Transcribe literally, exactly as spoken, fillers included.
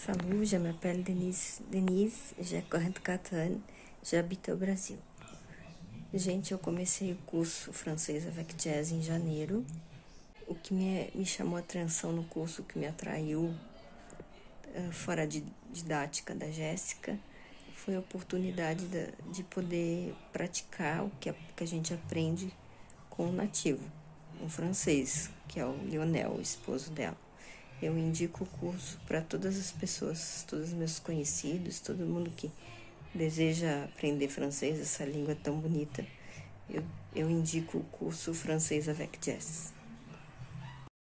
Salut, je m'appelle Denise, Denise, j'ai quarante-quatro anos, j'habite au Brasil. Gente, eu comecei o curso francês avec jazz em janeiro. O que me, me chamou a atenção no curso, o que me atraiu, uh, fora a didática da Jéssica, foi a oportunidade de, de poder praticar o que a, que a gente aprende com o nativo, um francês, que é o Lionel, o esposo dela. Eu indico o curso para todas as pessoas, todos os meus conhecidos, todo mundo que deseja aprender francês, essa língua tão bonita. Eu, eu indico o curso Francês avec Jazz.